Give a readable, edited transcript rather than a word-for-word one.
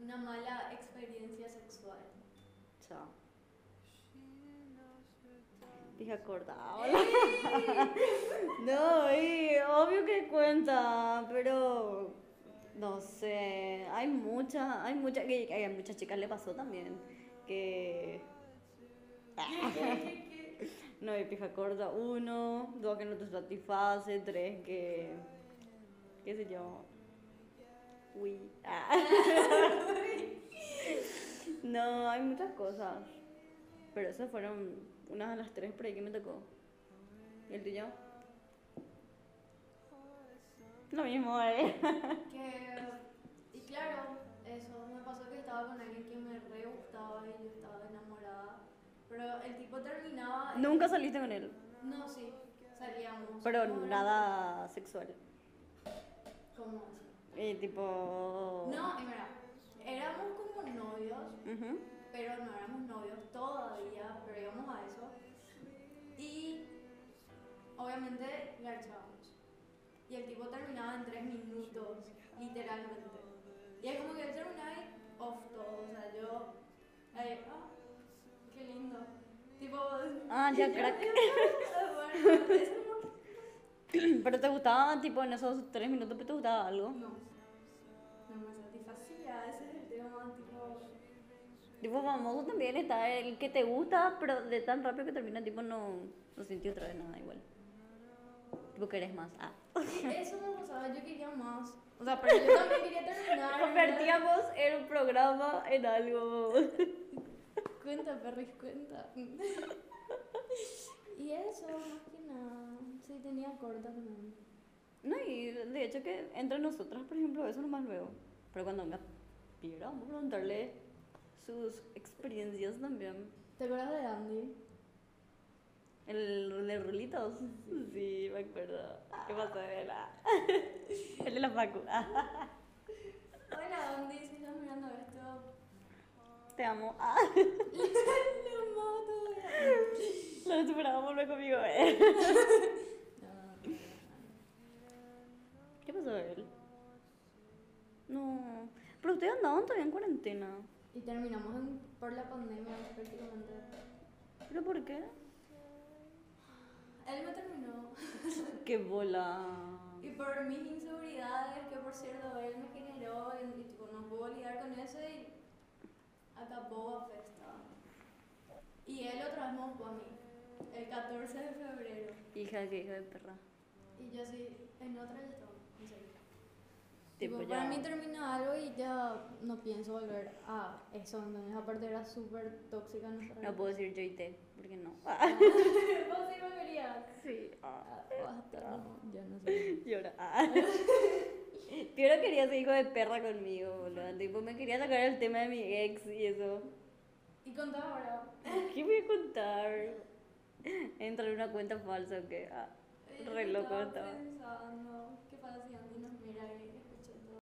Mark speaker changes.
Speaker 1: una mala experiencia sexual.
Speaker 2: Chao. Pija corta. No, obvio que cuenta, pero no sé. Hay muchas chicas le pasó también que
Speaker 1: ¿Qué?
Speaker 2: no hay pija corta. Uno, dos que no te satisface, tres que qué sé yo. Uy. No, hay muchas cosas. Pero esas fueron unas de las tres por ahí que me tocó. ¿Y el tuyo? Lo mismo,
Speaker 1: Y claro, eso, me pasó que estaba con alguien que me re gustaba y yo estaba enamorada. Pero el tipo terminaba
Speaker 2: Nunca saliste con él,
Speaker 1: No, sí,
Speaker 2: pero
Speaker 1: salíamos,
Speaker 2: nada sexual.
Speaker 1: ¿Cómo así?
Speaker 2: Tipo...
Speaker 1: No, y mira, éramos como novios,
Speaker 2: Ujú.
Speaker 1: pero no éramos novios todavía, pero íbamos a eso. Y obviamente garchábamos. Y el tipo terminaba en 3 minutos, literalmente. Y es como que él terminaba y off todo, o sea, yo, ahí, qué lindo. Tipo,
Speaker 2: Ah,
Speaker 1: y
Speaker 2: ya,
Speaker 1: yo,
Speaker 2: crack.
Speaker 1: bueno, eso
Speaker 2: Pero te gustaba, tipo, en esos 3 minutos, ¿te gustaba algo?
Speaker 1: no me satisfacía, ese es el tema, tipo,
Speaker 2: Tipo, famoso también está el que te gusta, pero de tan rápido que termina, tipo, no sentí otra vez nada igual. Tipo, querés más.
Speaker 1: y eso me pasaba, yo quería más, o sea, pero yo también quería terminar.
Speaker 2: Convertíamos el programa en algo.
Speaker 1: Cuenta, perris, cuenta. Y eso, más que nada, sí tenía corta también.
Speaker 2: No, y de hecho que entre nosotras, por ejemplo, eso nomás veo. Pero cuando venga Piedra, vamos a preguntarle sus experiencias también.
Speaker 1: ¿Te acuerdas de Andy?
Speaker 2: ¿El de rulitos? Sí, me acuerdo. ¿Qué pasó de él? El de la Facu.
Speaker 1: Hola Andy, si estás mirando esto,
Speaker 2: Te amo.
Speaker 1: lo mato.
Speaker 2: Lo superamos, vuelve conmigo,
Speaker 1: No.
Speaker 2: ¿Qué pasó de él? No. Pero ustedes andaban todavía en cuarentena.
Speaker 1: Y terminamos por la pandemia prácticamente.
Speaker 2: ¿Pero por qué?
Speaker 1: Él me terminó.
Speaker 2: ¡Qué bola!
Speaker 1: Y por mis inseguridades, que por cierto él me generó, y tipo, no puedo lidiar con eso y acabó a festa. Y él otra vez me buscó a mí, el 14 de febrero.
Speaker 2: Hija, qué hija de perra.
Speaker 1: Y yo así, en otra ya estaba, en serio.
Speaker 2: Tipo,
Speaker 1: Tipo,
Speaker 2: ya.
Speaker 1: para mí termina algo y ya no pienso volver a eso, ¿entendés? Aparte era súper tóxica nuestra
Speaker 2: No puedo decir yo y te, porque no.
Speaker 1: ¿Vos sí volverías?
Speaker 2: Sí.
Speaker 1: Basta, no, ya no sé.
Speaker 2: Llora. Piero quería ser hijo de perra conmigo, boludo. Tipo, me quería sacar el tema de mi ex y eso.
Speaker 1: Y contá ahora.
Speaker 2: ¿Qué voy a contar? Entrar en una cuenta falsa o qué. Re loco
Speaker 1: estaba
Speaker 2: estaba.
Speaker 1: pensando, ¿qué pasa si Andy nos mira y